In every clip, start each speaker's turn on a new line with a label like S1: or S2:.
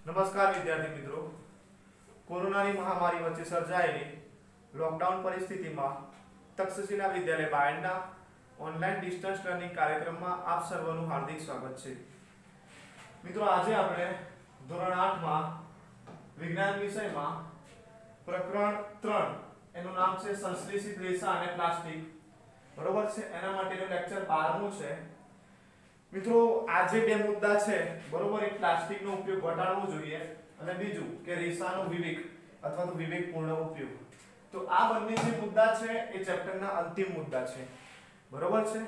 S1: નમસ્કાર વિદ્યાર્થી મિત્રો, કોરોનાની મહામારી વચ્ચે સર્જાયેલી લોકડાઉન પરિસ્થિતિમાં તક્ષશિલા વિદ્યાલય બાયડના ઓનલાઈન ડિસ્ટન્સ લર્નિંગ કાર્યક્રમમાં આપ સર્વનું હાર્દિક સ્વાગત છે. મિત્રો, આજે આપણે ધોરણ 8 માં વિજ્ઞાન વિષયમાં પ્રકરણ 3 એનું નામ છે સંશ્લેષિત રેસા અને પ્લાસ્ટિક. બરોબર છે, એના માટેનું લેક્ચર 12મું છે. મિત્રો, આ જે બે મુદ્દા છે, બરોબર, એક પ્લાસ્ટિકનો ઉપયોગ ઘટાડવો જોઈએ અને બીજું કે રેસાનો વિવેક અથવા તો વિવેકપૂર્ણ ઉપયોગ. તો આ બંને જે મુદ્દા છે એ ચેપ્ટરના અંતિમ મુદ્દા છે. બરોબર છે.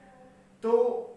S1: તો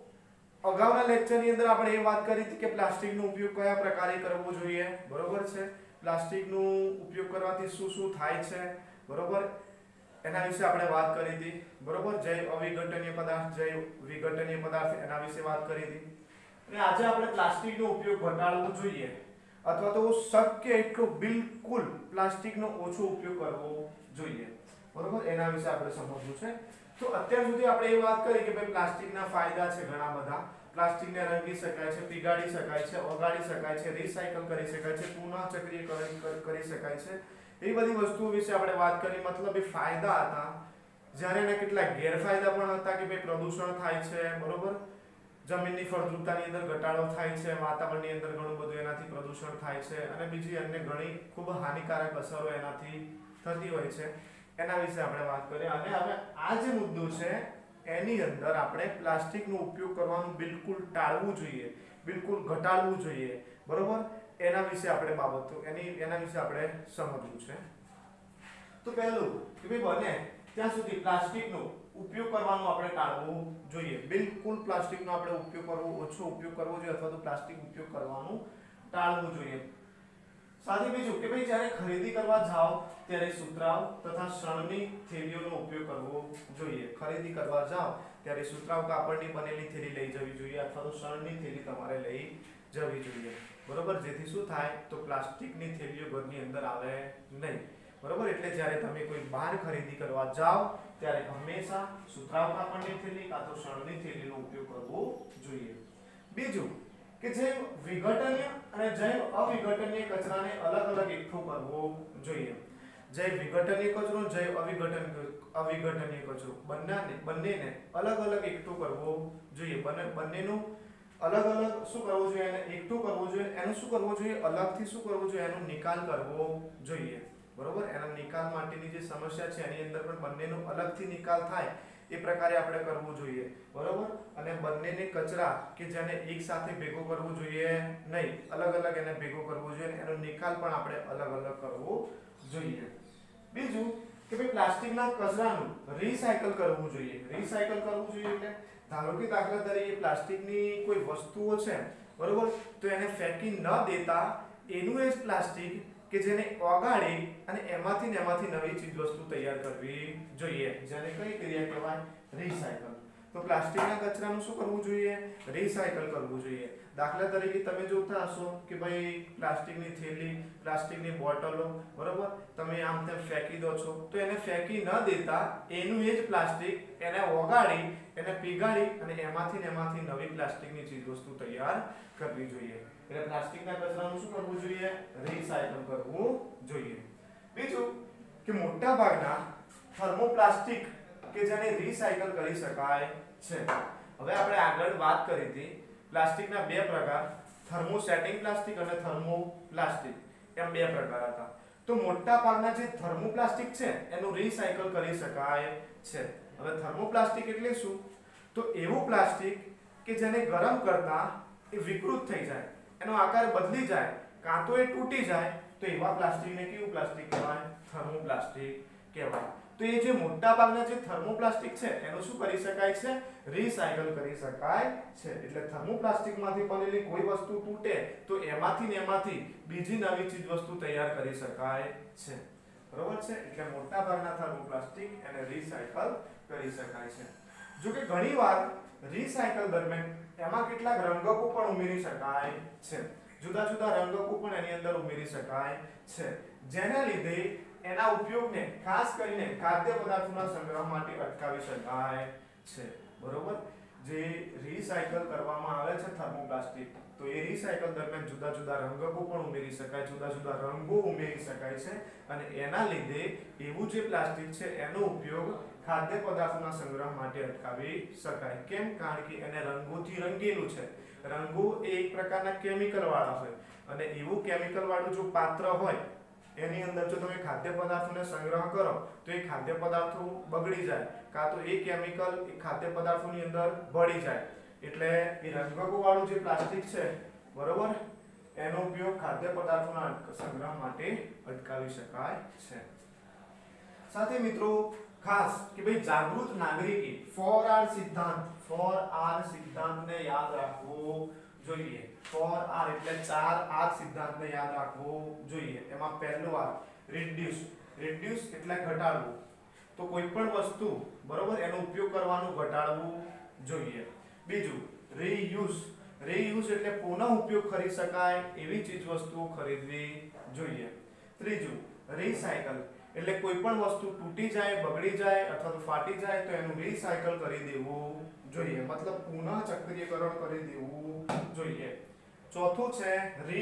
S1: અગાઉના લેક્ચરની અંદર આપણે એ વાત કરી હતી કે પ્લાસ્ટિકનો ઉપયોગ કયા પ્રકારે કરવો જોઈએ. બરોબર છે, પ્લાસ્ટિકનો ઉપયોગ કરવાથી શું શું થાય છે, બરોબર, એના વિશે આપણે વાત કરી હતી. બરોબર, જૈવ અવિઘટનીય પદાર્થ, જૈવ વિઘટનીય પદાર્થ, એના વિશે વાત કરી હતી. અને આજે આપણે પ્લાસ્ટિકનો ઉપયોગ ઘટાડવો જોઈએ અથવા તો શક્ય એટલો બિલકુલ પ્લાસ્ટિકનો ઓછો ઉપયોગ કરવો જોઈએ. બરોબર, એના વિશે આપણે સમજવું છે. તો અત્યાર સુધી આપણે એ વાત કરી કે ભાઈ પ્લાસ્ટિકના ફાયદા છે ઘણા બધા. પ્લાસ્ટિકને રંગી શકાય છે, પીગાળી શકાય છે, ઓગાળી શકાય છે, રિસાયકલ કરી શકાય છે, પુનઃચક્રીય કરી શકાય છે. એ બધી વસ્તુઓ વિશે આપણે વાત કરી. મતલબ એ ફાયદા હતા, જ્યારે એના કેટલાક ગેરફાયદા પણ હતા કે ભાઈ પ્રદૂષણ થાય છે, બરોબર, જમીનની ફળદ્રુપતાની અંદર ઘટાડો થાય છે, વાતાવરણની અંદર ઘણું બધું એનાથી પ્રદૂષણ થાય છે અને બીજી અન્ય ઘણી ખૂબ હાનિકારક અસરો એનાથી થતી હોય છે. એના વિશે આપણે વાત કરી. અને હવે આ જે મુદ્દો છે એની અંદર આપણે પ્લાસ્ટિકનો ઉપયોગ કરવાનું બિલકુલ ટાળવું જોઈએ, બિલકુલ ઘટાડવું જોઈએ. બરોબર, એના વિશે આપણે એના વિશે આપણે સમજવું છે. તો પહેલું કે ભાઈ બને ત્યાં સુધી પ્લાસ્ટિકનો ઉપયોગ કરવાનો આપણે ટાળવું જોઈએ. બિલકુલ પ્લાસ્ટિકનો આપણે ઓછો ઉપયોગ કરવો જોઈએ અથવા તો પ્લાસ્ટિક ઉપયોગ કરવાનું ટાળવું જોઈએ. સાથે બીજું કે ભાઈ જ્યારે ખરીદી કરવા જાઓ ત્યારે સુતરાઉ તથા શણની થેલીઓનો ઉપયોગ કરવો જોઈએ. ખરીદી કરવા જાઓ ત્યારે સુતરાઉ કાપડની બનેલી થેલી લઈ જવી જોઈએ અથવા તો શણની થેલી તમારે લઈ જવી જોઈએ. બરોબર, જેથી શું થાય તો પ્લાસ્ટિકની થેલીઓ ઘરની અંદર આવે નહીં. બરોબર, એટલે જ્યારે તમે કોઈ બહાર ખરીદી કરવા જાઓ ત્યારે હંમેશા સુતરાઉ કાપડની થેલી કાં તો શણની થેલીનો ઉપયોગ કરવો જોઈએ. બીજું કે જૈવ વિઘટનીય અને જૈવ અવિઘટનીય કચરાને અલગ અલગ એકઠો કરવો જોઈએ. જૈવ વિઘટનીય કચરો, જૈવ અવિઘટનીય કચરો બંનેને અલગ અલગ એકઠો કરવો જોઈએ. બંનેનું અલગ અલગ શું કરવું જોઈએ? એને એકઠું કરવું જોઈએ. એનું શું કરવું જોઈએ? અલગથી શું કરવું જોઈએ? એનો નિકાલ કરવો જોઈએ. બરોબર, એના નિકાલ માટેની જે સમસ્યા છે એની અંદર પણ બંનેનો અલગથી નિકાલ થાય એ પ્રકારે આપણે કરવું જોઈએ. બરોબર, અને બંનેને કચરા કે જેને એક સાથે ભેગો કરવો જોઈએ નહીં, અલગ અલગ એને ભેગો કરવો જોઈએ. એનો નિકાલ પણ આપણે અલગ અલગ કરવો જોઈએ. બીજું કે ભાઈ પ્લાસ્ટિકના કચરાનું રિસાયકલ કરવું જોઈએ. રિસાયકલ કરવું જોઈએ એટલે ધારો કે દાખલા તરીકે પ્લાસ્ટિકની કોઈ વસ્તુઓ છે, બરોબર, તો એને ફેંકી ન દેતા એનું એ જ પ્લાસ્ટિક કે જેને ઓગાળી અને એમાંથી નવી ચીજ વસ્તુ તૈયાર કરવી જોઈએ, જેને કઈ ક્રિયા કહેવાય? રિસાયકલ. તો પ્લાસ્ટિકના કચરાનું શું કરવું જોઈએ? રિસાયકલ કરવું જોઈએ. દાખલા તરીકે તમે જોતા હશો કે ભાઈ પ્લાસ્ટિકની થેલી, પ્લાસ્ટિકની બોટલો, બરોબર, તમે આમ તેમ ફેંકી દો છો, તો એને ફેંકી ન દેતા એનું એ જ પ્લાસ્ટિક એને ઓગાળી, એને પીગાળી અને એમાંથી નવી પ્લાસ્ટિકની ચીજ વસ્તુ તૈયાર કરવી જોઈએ. એટલે પ્લાસ્ટિકના કચરાનું શું કરવું જોઈએ? રિસાયકલ કરવું જોઈએ. બીજું કે મોટા ભાગના થર્મોપ્લાસ્ટિક કે જેને રિસાયકલ કરી શકાય છે. હવે આપણે આગળ વાત કરી હતી પ્લાસ્ટિકના બે પ્રકાર, થર્મોસેટિંગ પ્લાસ્ટિક અને થર્મોપ્લાસ્ટિક, એમ બે પ્રકાર હતા. તો મોટા ભાગના જે થર્મોપ્લાસ્ટિક છે એનું રિસાયકલ કરી શકાય છે. હવે થર્મોપ્લાસ્ટિક એટલે શું? તો એવું પ્લાસ્ટિક કે જેને ગરમ કરતા એ વિકૃત થઈ જાય, એનો આકાર બદલી જાય, કાં તો એ તૂટી જાય, તો એવા પ્લાસ્ટિકને કેવું પ્લાસ્ટિક કહેવાય? થર્મોપ્લાસ્ટિક કહેવાય. તો એ જે મોટા ભાગના જે થર્મોપ્લાસ્ટિક છે એનું શું કરી શકાય છે? રિસાયકલ કરી શકાય છે. એટલે થર્મોપ્લાસ્ટિકમાંથી બનેલી કોઈ વસ્તુ તૂટે તો એમાંથી બીજી નવી ચીજ વસ્તુ તૈયાર કરી શકાય છે. બરોબર છે, એટલે મોટા ભાગના થર્મોપ્લાસ્ટિક એને રિસાયકલ કરી શકાય છે. જો કે ઘણીવાર રિસાયકલ દરમિયાન એમાં કેટલાક રંગકો પણ ઉમેરી શકાય છે. જુદા જુદા રંગકો પણ એની અંદર ઉમેરી શકાય છે, જેના લીધે એના ઉપયોગને ખાસ કરીને ખાદ્ય પદાર્થોના સંગ્રહ માટે અટકાવી શકાય છે. બરોબર, જે રિસાયકલ કરવામાં આવે છે થર્મોપ્લાસ્ટિક, તો એ રિસાયકલ દરમિયાન જુદા જુદા રંગકો પણ ઉમેરી શકાય, જુદા જુદા રંગો ઉમેરી શકાય છે અને એના લીધે એવું જે પ્લાસ્ટિક છે એનો ઉપયોગ ખાદ્ય પદાર્થોના સંગ્રહ માટે અટકાવી શકાય. કેમ? કારણ કે એને રંગોથી રંગેલું છે. રંગો એ એક પ્રકારના કેમિકલ વાળા હોય અને એવું કેમિકલ વાળું જો પાત્ર હોય એની અંદર જો તમે ખાદ્ય પદાર્થોને સંગ્રહ કરો તો એ ખાદ્ય પદાર્થો બગડી જાય કાં તો એ કેમિકલ એ ખાદ્ય પદાર્થોની અંદર ભળી જાય. એટલે એ રંગકો વાળું જે પ્લાસ્ટિક છે, બરોબર, એનો ઉપયોગ ખાદ્ય પદાર્થોના સંગ્રહ માટે અટકાવી શકાય છે. સાથે મિત્રો ખાસ કે ભાઈ જાગૃત નાગરિકે 4R સિદ્ધાંતને યાદ રાખવો જોઈએ. 4R એટલે 4R સિદ્ધાંતને યાદ રાખવો જોઈએ. એમાં પહેલો R રિડ્યુસ એટલે ઘટાડવું. તો કોઈ પણ વસ્તુ, બરોબર, એનો ઉપયોગ કરવાનું ઘટાડવું જોઈએ. બીજું રીયુઝ એટલે પુનઃ ઉપયોગ કરી શકાય એવી ચીજ વસ્તુઓ ખરીદવી જોઈએ. ત્રીજું રીસાયકલ એટલે કોઈ પણ વસ્તુ તૂટી જાય, બગડી જાય અથવા તો ફાટી જાય તો એનું રીસાયકલ કરી દેવું જોઈએ, મતલબ પુનઃ ચક્રીકરણ કરી દેવું જોઈએ. ચોથું છે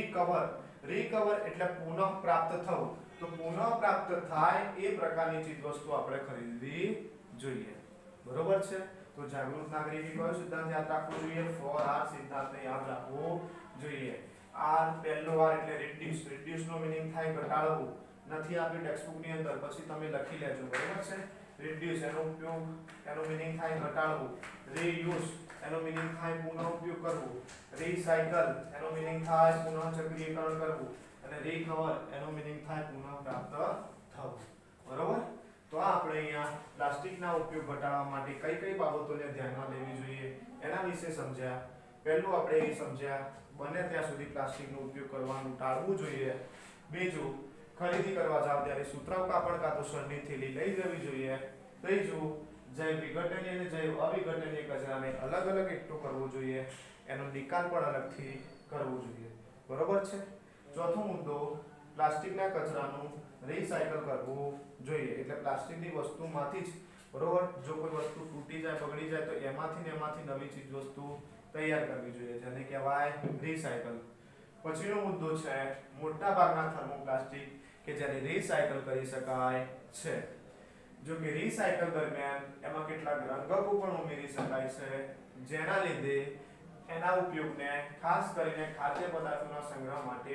S1: રિકવર એટલે પુનઃ પ્રાપ્ત થવું. તો પુનઃ પ્રાપ્ત થાય એ પ્રકારની ચીજ વસ્તુ આપણે ખરીદવી જોઈએ. બરોબર છે? તો જાગૃત નાગરિકે કયો સિદ્ધાંત યાદ રાખવો જોઈએ? 4R સિદ્ધાંતને યાદ રાખવો જોઈએ. R પહેલો R એટલે રિડ્યુસ નો મીનિંગ થાય ઘટાડવું. નથી આપ્યું ટેક્સ્ટબુક ની અંદર, પછી તમે લખી લેજો. બરોબર છે? રિડ્યુસ એનો ઉપયોગ, એનો મીનિંગ થાય ઘટાડવું. રીયુઝ એનો મીનિંગ થાય પુનઃ ઉપયોગ કરવું. રીસાયકલ એનો મીનિંગ થાય પુનઃ ચક્રીકરણ કરવું અને રિકવર એનો મીનિંગ થાય પુનઃ પ્રાપ્ત થવું. બરોબર? તો આપણે અહીંયા પ્લાસ્ટિકના ઉપયોગ ઘટાડવા માટે કઈ કઈ બાબતોને ધ્યાનમાં લેવી જોઈએ એના વિશે સમજ્યા. પહેલું આપણે એ સમજ્યા બને ત્યાં સુધી પ્લાસ્ટિકનો ઉપયોગ કરવાનું ટાળવું જોઈએ. બીજું, ખરીદી કરવા જાવ ત્યારે સુતરાઉ કાપડ કાં તો શણની થેલી લઈ જવી જોઈએ. ત્રીજું, જૈવ વિઘટનીય અને જૈવ અવિઘટનીય કચરાને અલગ અલગ એકઠો કરવો જોઈએ. એનો નિકાલ પણ અલગથી કરવો જોઈએ. બરોબર છે? ચોથો મુદ્દો, પ્લાસ્ટિકના કચરાનું રીસાયકલ કરવું જોઈએ. એટલે પ્લાસ્ટિકની વસ્તુમાંથી જ, બરોબર, જો કોઈ વસ્તુ તૂટી જાય, બગડી જાય તો એમાંથી નવી ચીજ વસ્તુ તૈયાર કરવી જોઈએ, જેને કહેવાય રીસાયકલ. પછીનો મુદ્દો છે મોટા ભાગના થર્મોપ્લાસ્ટિક કે જેને રીસાયકલ કરી શકાય છે. જો કે રીસાયકલ દરમિયાન એમાં કેટલાક રંગકો પણ ઉમેરી શકાય છે, જેના લીધે એના ઉપયોગને ખાસ કરીને ખાદ્ય પદાર્થોના સંગ્રહ માટે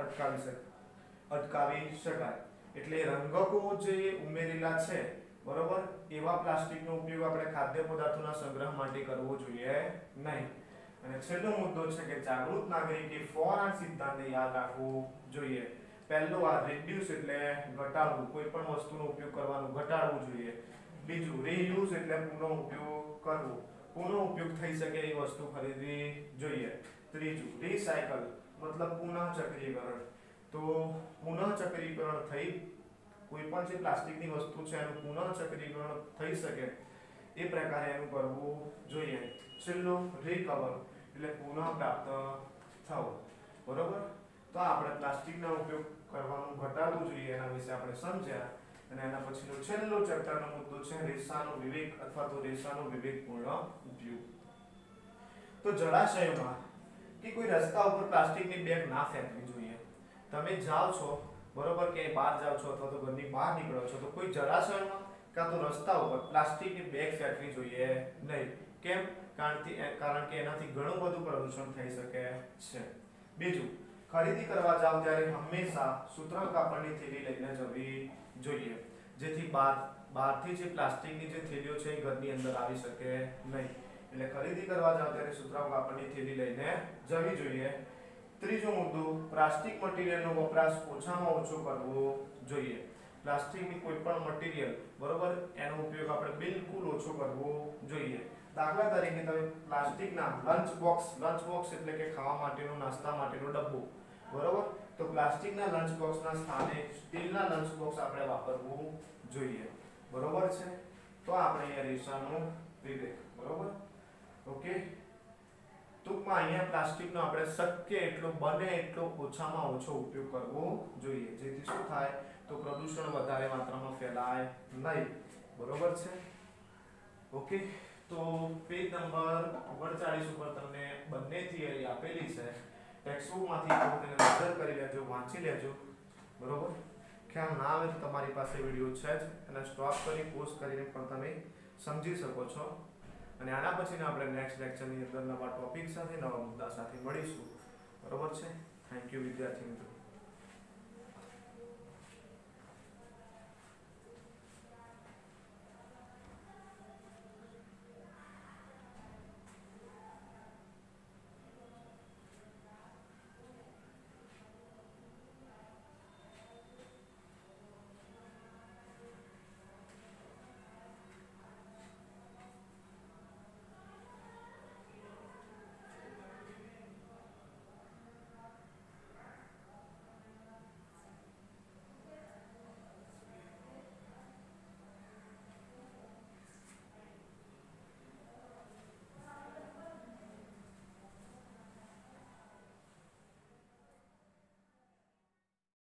S1: અટકાવી શકાય. એટલે રંગકો જે ઉમેરેલા છે, બરોબર, એવા પ્લાસ્ટિકનો ઉપયોગ આપણે ખાદ્ય પદાર્થોના સંગ્રહ માટે કરવો જોઈએ નહીં. અને છેલ્લો મુદ્દો છે કે જાગૃત નાગરિકે 4R સિદ્ધાંતને યાદ રાખવું જોઈએ. પહેલો R રિડ્યુસ એટલે ઘટાડવું, કોઈ પણ વસ્તુનો ઉપયોગ કરવાનું ઘટાડવું જોઈએ. બીજું રીયુઝ એટલે પુનઃ ઉપયોગ કરવો, પુનઃ ઉપયોગ થઈ શકે એવી વસ્તુ ખરીદવી જોઈએ. ત્રીજું રીસાયકલ મતલબ પુનઃ ચક્રીકરણ. તો પુનઃ ચક્રીકરણ થઈ કોઈ પણ જે પ્લાસ્ટિકની વસ્તુ છે એનું પુનઃ ચક્રીકરણ થઈ શકે એ પ્રકારે એનું કરવું જોઈએ. છેલ્લું રિકવર એટલે પુનઃ પ્રાપ્ત થવું. બરોબર? તો આપણે પ્લાસ્ટિકનો ઉપયોગ કરવાનું ઘટાડવું જોઈએ એના વિશે આપણે સમજ્યા. અને એના પછીનો છેલ્લો ચેપ્ટરનો મુદ્દો છે રેસાનો વિવેક અથવા તો રેસાનો વિવેકપૂર્ણ ઉપયોગ. તો જળાશયોમાં કે કોઈ રસ્તા ઉપર પ્લાસ્ટિકની બેગ ના ફેંકવી જોઈએ. તમે જાઓ છો, બરોબર, કે બહાર જાઓ છો અથવા તો ઘરની બહાર નીકળો છો તો કોઈ જળાશયમાં કાં તો રસ્તા ઉપર પ્લાસ્ટિકની બેગ ફેંકવી જોઈએ નહીં. કેમ? કારણ કે એનાથી ઘણું બધું પ્રદૂષણ થઈ શકે છે. બીજું, ખરીદી કરવા જાવ ત્યારે હંમેશા સુતરાઉ કાપડની થેલી લઈને જવી જોઈએ, જેથી બહારથી જે પ્લાસ્ટિકની જે થેલીઓ છે એ ઘરની અંદર આવી શકે નહીં. એટલે ખરીદી કરવા જાવ ત્યારે સુતરાઉ કાપડની થેલી લઈને જવી જોઈએ. ત્રીજો મુદ્દો, પ્લાસ્ટિક મટીરીયલનો વપરાશ ઓછામાં ઓછો કરવો જોઈએ. પ્લાસ્ટિકની કોઈ પણ મટીરીયલ, બરોબર, એનો ઉપયોગ આપણે બિલકુલ ઓછો કરવો જોઈએ. દાખલા તરીકે તમે પ્લાસ્ટિકના લંચ બોક્સ એટલે કે ખાવા માટેનો, નાસ્તા માટેનો ડબ્બો, બરોબર, તો પ્લાસ્ટિકના લંચ બોક્સના સ્થાને સ્ટીલના લંચ બોક્સ આપણે વાપરવું જોઈએ. બરોબર છે? તો આપણે અહીંયા રેસાનો વિવેક. બરોબર? ઓકે. ટૂંકમાં અહીંયા પ્લાસ્ટિકનો આપણે શક્ય એટલો બને એટલો ઓછામાં ઓછો ઉપયોગ કરવો જોઈએ, જેથી શું થાય તો પ્રદૂષણ વધારે માત્રામાં ફેલાય નહીં. બરોબર છે? ઓકે. તો પેજ નંબર 39 ઉપર તમને બંને થિયરી આપેલી છે. ટેક્સ્ટબુકમાંથી તેને નજર કરી લેજો, વાંચી લેજો. બરોબર? ખ્યાલ ના આવે તો તમારી પાસે વિડિયો છે જ, એને સ્ટોપ કરી પોઝ કરીને પણ તમે સમજી શકો છો. અને આના પછીના આપણે નેક્સ્ટ લેક્ચરની અંદર નવા ટોપિક સાથે, નવા મુદ્દા સાથે મળીશું. બરોબર છે? થેન્ક યુ વિદ્યાર્થી મિત્રો.